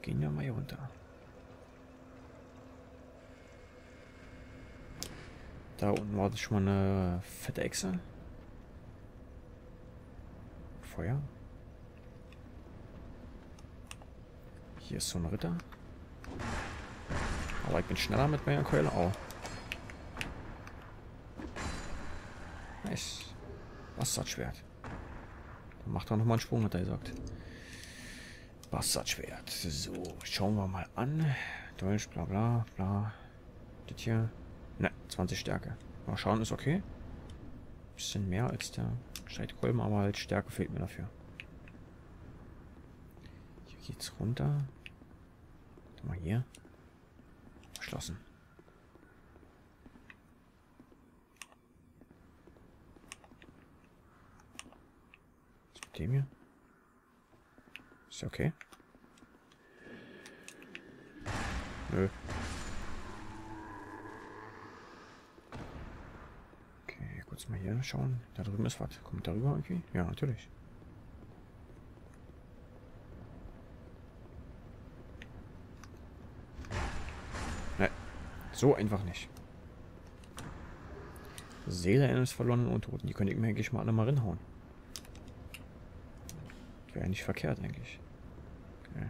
Gehen wir mal hier runter. Da unten war das schon mal eine fette Echse. Feuer. Hier ist so ein Ritter. Aber ich bin schneller mit meiner Keule. Oh. Nice. Bastardschwert. Dann macht er nochmal einen Sprung, hat er gesagt. Bastardschwert. So, schauen wir mal an. Deutsch, bla bla bla. Das hier. Ne, 20 Stärke. Mal schauen, ist okay. Bisschen mehr als der Scheitkolben, aber halt Stärke fehlt mir dafür. Hier geht's runter. Mal hier. Verschlossen. Was mit dem hier? Ist ja okay. Nö. Okay, kurz mal hier schauen. Da drüben ist was. Kommt darüber irgendwie? Ja, natürlich. Ne, so einfach nicht. Seele eines verlorenen Untoten. Die könnte ich mir eigentlich mal alle mal reinhauen. Wäre ja nicht verkehrt eigentlich. Okay.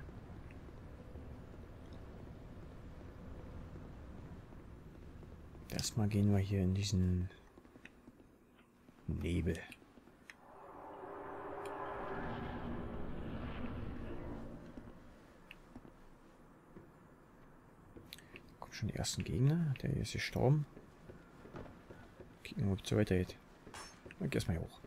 Erstmal gehen wir hier in diesen Nebel. Kommen schon die ersten Gegner. Der hier ist gestorben. Gucken, ob es so weitergeht. Dann geh erstmal hier hoch.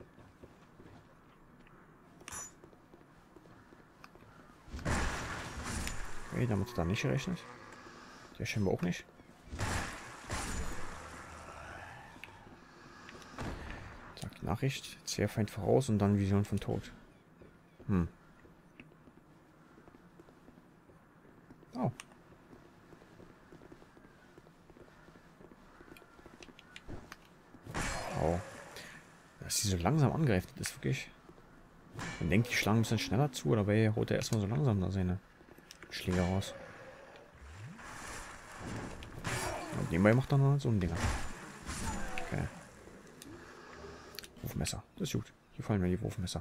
Okay, damit hat er nicht gerechnet. Der scheinbar auch nicht. Sagt Nachricht. Zehrfeind voraus und dann Vision von Tod. Hm. Oh. Oh. Dass sie so langsam angreift, das ist wirklich. Man denkt, die schlagen ein bisschen schneller zu, oder dabei holt er erstmal so langsam da seine Schläge raus. Und nebenbei macht er noch so ein Ding. Okay. Wurfmesser. Das ist gut. Hier fallen mir die Wurfmesser.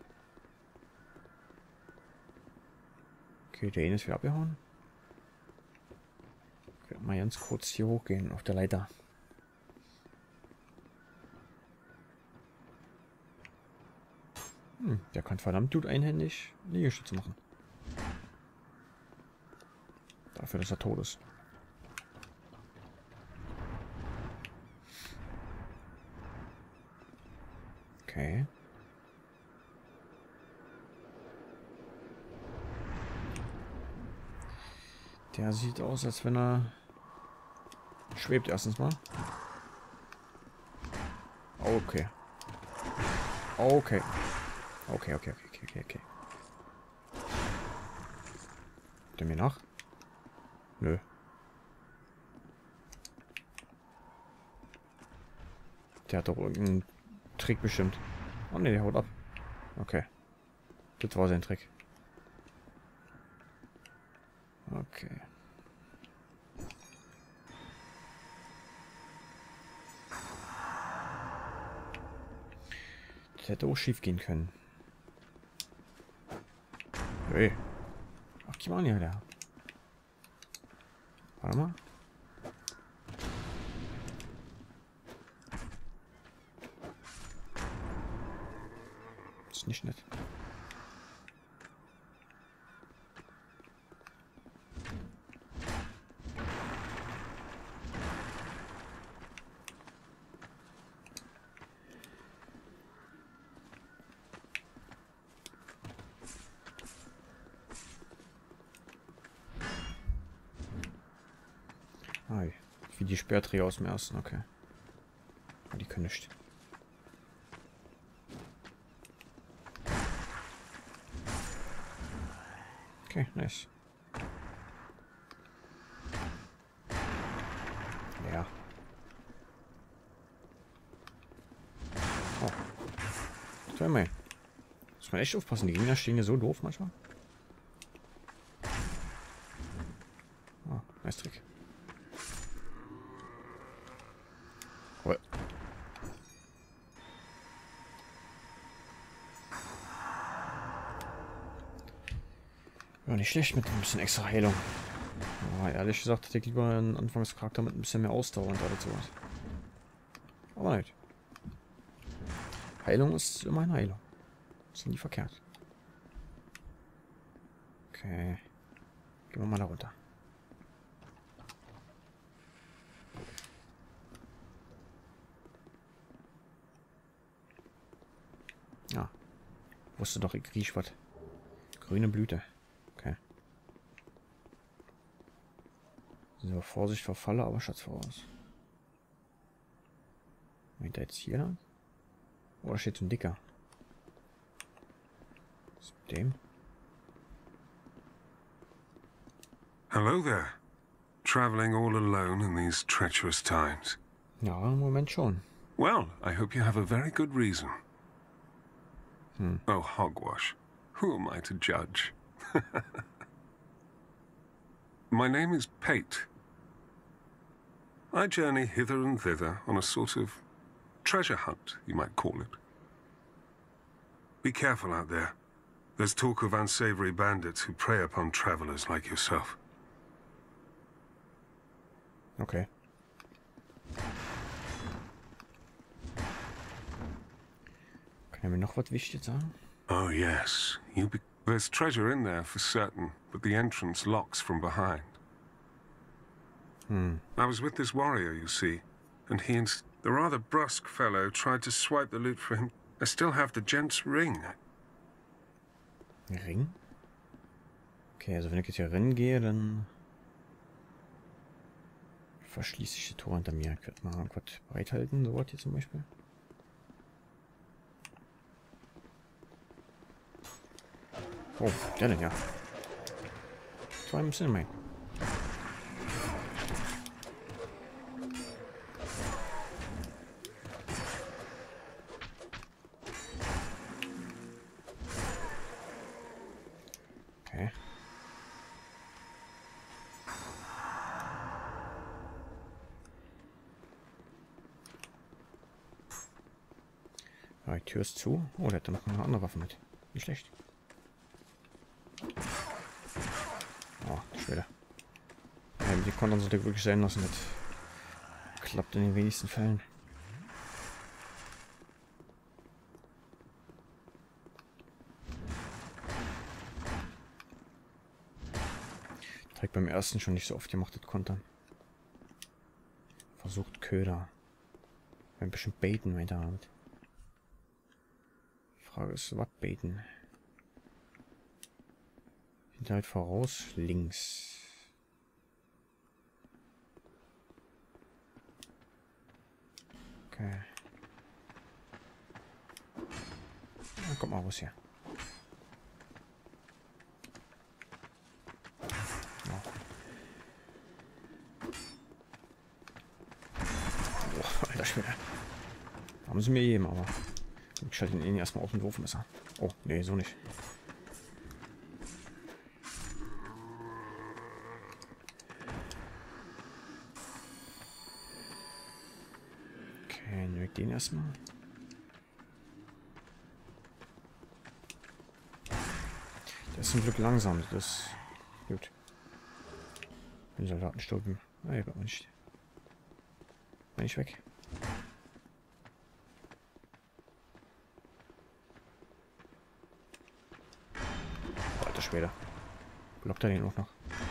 Okay, der eine ist wieder abgehauen. Ich werde mal ganz kurz hier hochgehen auf der Leiter. Der kann verdammt gut einhändig Liegestütze machen. Dafür, dass er tot ist. Okay. Der sieht aus, als wenn er schwebt erstens mal. Okay. Okay. Okay. Der mir nach? Nö. Der hat doch irgendeinen Trick bestimmt. Oh ne, der haut ab. Okay. Das war sein Trick. Okay. Das hätte auch schief gehen können. Hey. Ach, die waren ja da. Warte mal. Das ist nicht nett. Ah, wie die Sperrträger aus dem ersten, okay. Die können nicht. Okay, nice. Ja. Oh. Schau mal. Muss man echt aufpassen, die Gegner stehen hier so doof manchmal. Nice Trick. Cool. Ja, nicht schlecht mit ein bisschen extra Heilung. Aber ehrlich gesagt hätte ich lieber einen Anfangscharakter mit ein bisschen mehr Ausdauer und alles sowas. Aber nicht. Heilung ist immer eine Heilung. Ist nie verkehrt. Okay. Gehen wir mal da runter. Ja. Wusste doch, ich riech was. Grüne Blüte. Okay. So, Vorsicht vor Falle, aber Schatz voraus. Meint er jetzt hier lang? Oh, da steht so ein Dicker. Was ist mit dem? Hello there. Traveling all alone in these treacherous times. Ja, im Moment schon. Well, I hope you have a very good reason. Oh, hogwash. Who am I to judge? My name is Pate. I journey hither and thither on a sort of treasure hunt, you might call it. Be careful out there. There's talk of unsavory bandits who prey upon travelers like yourself. Okay. Kann er mir noch was Wichtiges sagen? Oh, yes. There's treasure in there for certain, but the entrance locks from behind. I was with this warrior, you see, and the rather brusque fellow tried to swipe the loot for him. I still have the gent's ring. Ring? Okay, also wenn ich jetzt hier reingehe, dann verschließe ich die Tore hinter mir. Ich werde mal irgendwas bereithalten, so was hier zum Beispiel. Oh, der denn ja. 2 müssen mein. Okay. Ja, die Tür ist zu. Oh, der hat da noch eine andere Waffe mit. Nicht schlecht. Oh, Schwede. Ja, die Kontern sollte ich wirklich sein lassen. Das klappt in den wenigsten Fällen. Direkt beim ersten schon nicht so oft gemacht, das Kontern. Versucht Köder. Ein bisschen baiten, meint er damit. Die Frage ist, was baiten? Hinterhalt voraus, links. Okay. Na, kommt mal raus hier. Ja. Oh, alter Schwede. Haben sie mir gegeben, aber ich schalte ihn erstmal auf den Wurfmesser. Oh, nee, so nicht. Okay, nehme ich den erstmal. Der ist zum Glück langsam, das ist gut. Den Soldaten stolpen. Ah, hier wird man nicht. Bin ich weg. Alter Schwede. Blockt er den auch noch.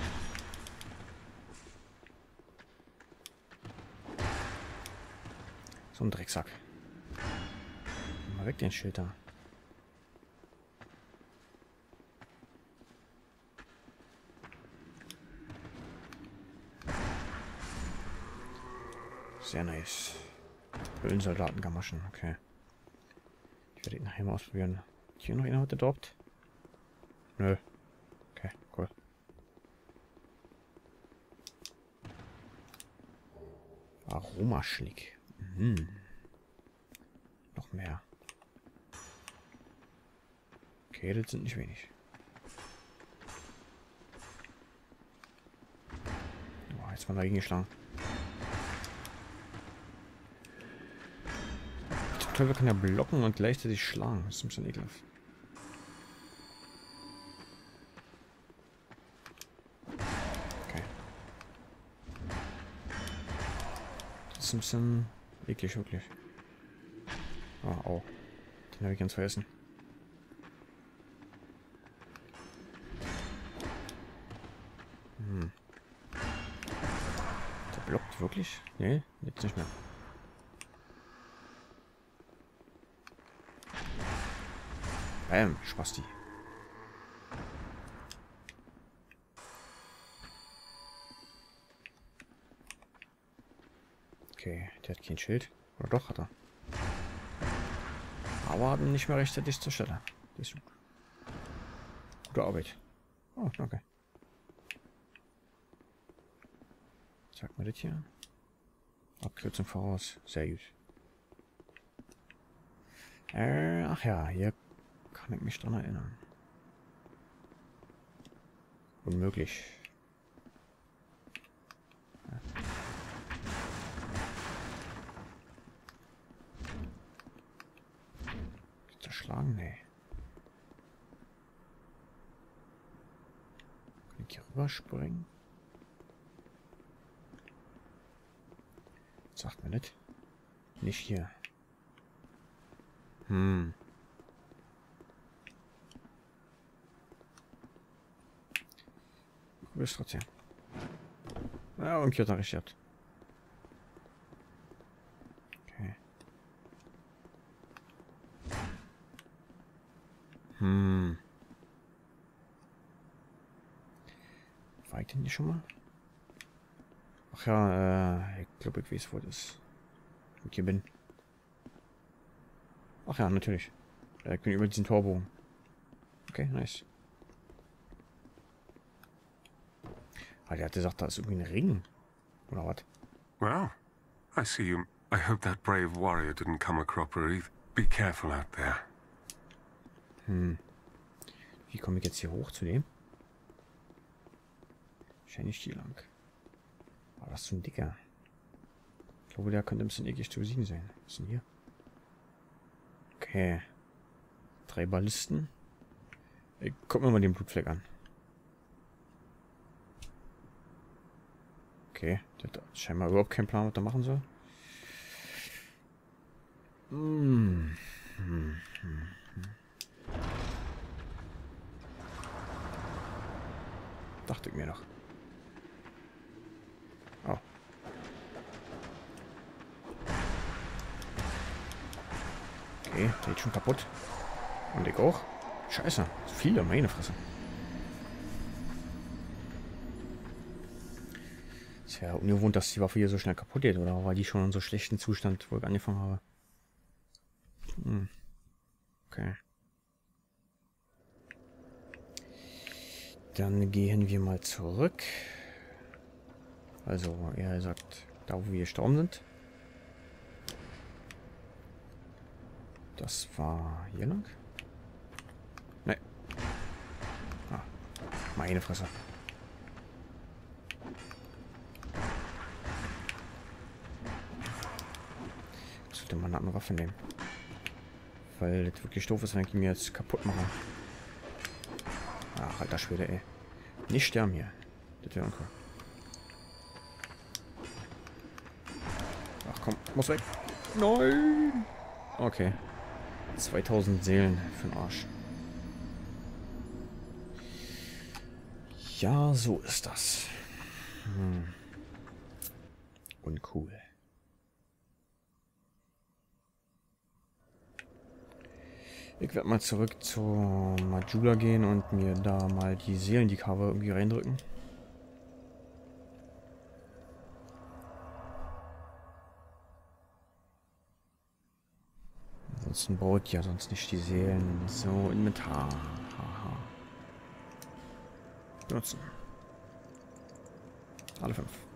So ein Drecksack. Mal weg den Schild da. Sehr nice. Höhlensoldatengamaschen, okay. Ich werde ihn nachher mal ausprobieren. Hier noch einer heute droppt? Nö. Okay, cool. Aromaschlick. Noch mehr. Okay, das sind nicht wenig. jetzt mal dagegen geschlagen. Ich glaube, wir können ja blocken und gleichzeitig schlagen. Das ist ein bisschen ekelhaft. Okay. Das ist ein bisschen eklig, wirklich. Ah, oh. Den habe ich ganz vergessen. Der blockt wirklich? Nee, jetzt nicht mehr. Bam, Spasti. Okay, der hat kein Schild. Oder doch, hat er. Aber nicht mehr rechtzeitig zur Stelle. Das ist gut. Gute Arbeit. Oh, danke. Sagt mal das hier. Abkürzung voraus. Sehr gut. Ach ja, hier kann ich mich dran erinnern. Unmöglich. Ja. Zerschlagen? Nee. Kann ich hier rüberspringen? Sagt man nicht. Nicht hier. Hm. Du bist trotzdem. Ja, und hier hat er recht gehabt. Okay. Hm. War ich denn hier schon mal? Ach ja, ich glaube, ich weiß, wo das ist. Wo ich hier bin. Ach ja, natürlich. Ich bin über diesen Torbogen. Okay, nice. Ah, der hat gesagt, da ist irgendwie ein Ring. Oder was? Well, I see you. I hope that brave warrior didn't come a cropper either. Be careful out there. Hm. Wie komme ich jetzt hier hoch zu dem? Wahrscheinlich hier lang. Aber das ist so ein dicker. Ich glaube, der könnte ein bisschen eklig zu besiegen sein. Was ist denn hier? Okay. 3 Ballisten. Ich guck mir mal den Blutfleck an. Okay, der hat scheinbar überhaupt keinen Plan, was er machen soll. Dachte ich mir noch. Oh. Okay, der geht schon kaputt. Und ich auch. Scheiße, viele, meine Fresse. Ist ja ungewohnt, dass die Waffe hier so schnell kaputt geht, oder war die schon in so schlechten Zustand, wo ich angefangen habe? Hm. Okay. Dann gehen wir mal zurück. Also, er sagt, da wo wir gestorben sind. Das war hier lang? Ne. Ah, meine Fresse. Ich sollte mal eine andere Waffe nehmen. Weil das wirklich doof ist, wenn ich ihn mir jetzt kaputt mache. Ach, alter Schwede, ey. Nicht sterben hier. Das wäre uncool. Ach komm, muss weg. Nein! Okay. 2000 Seelen für den Arsch. Ja, so ist das. Uncool. Ich werde mal zurück zur Majula gehen und mir da mal die Seelendecover irgendwie reindrücken. Ansonsten baut ja sonst nicht die Seelen. So, Inventar. Haha. Benutzen. Alle 5.